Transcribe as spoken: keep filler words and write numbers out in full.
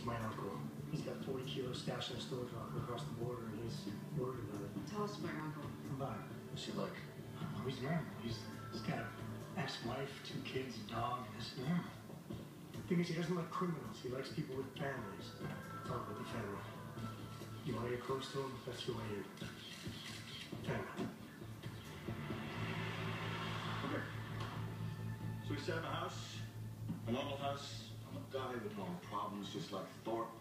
my uncle. He's got forty kilos stashed in a storage locker across the border, and he's worried about it. Tell us about your uncle. About him. What's he like? Oh, he's normal. He's, he's got an ex-wife, two kids, a dog, and he's normal. The thing is, he doesn't like criminals. He likes people with families. Talk about the family. You want to get close to him? That's your way in. Family. Okay. So we set him a house, a normal house. I'm a guy with normal problems, just like Thorpe.